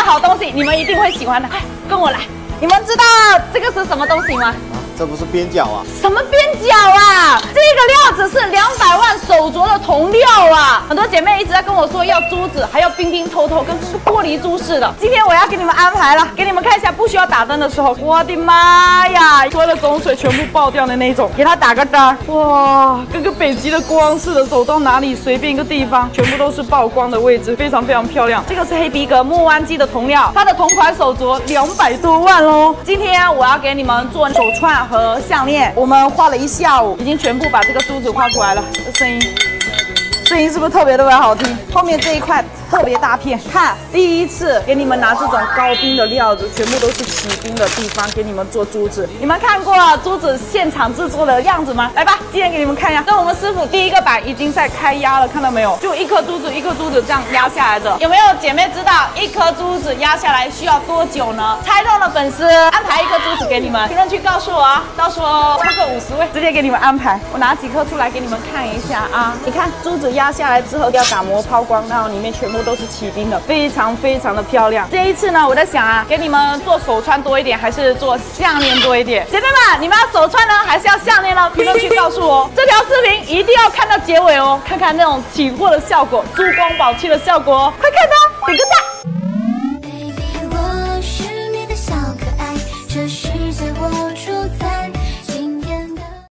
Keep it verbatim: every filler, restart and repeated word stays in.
好东西，你们一定会喜欢的。快跟我来！你们知道这个是什么东西吗？ 这不是边角啊？ 什么边角啊？这个料子是两百万手镯的铜料啊！很多姐妹一直在跟我说要珠子，还要冰冰透透，跟玻璃珠似的。今天我要给你们安排了，给你们看一下不需要打灯的时候，我的妈呀，所有的种水全部爆掉的那种，给它打个灯，哇，跟个北极的光似的，走到哪里随便一个地方，全部都是曝光的位置，非常非常漂亮。这个是黑皮革木湾基的铜料，它的同款手镯两百多万喽。今天我要给你们做手串 和项链，我们画了一下午，已经全部把这个珠子画出来了。这声音，声音是不是特别特别好听？后面这一块特别大片，看，第一次给你们拿这种高冰的料子，全部都是起冰的地方，给你们做珠子。你们看过珠子现场制作的样子吗？来吧，今天给你们看一下。那我们师傅第一个板已经在开压了，看到没有？就一颗珠子一颗珠子这样压下来的。有没有姐妹知道一颗珠子压下来需要多久呢？猜中的粉丝安排一颗珠子给你们，评论区告诉我啊，到时候抽个五十位，直接给你们安排。我拿几颗出来给你们看一下啊。你看珠子压下来之后要打磨抛光，然后里面全部都是起冰的，非常非常的漂亮。这一次呢，我在想啊，给你们做手串多一点，还是做项链多一点？姐妹们，你们要手串呢，还是要项链呢？评论区告诉我。这条视频一定要看到结尾哦，看看那种起货的效果，珠光宝气的效果哦。快看它，点个赞！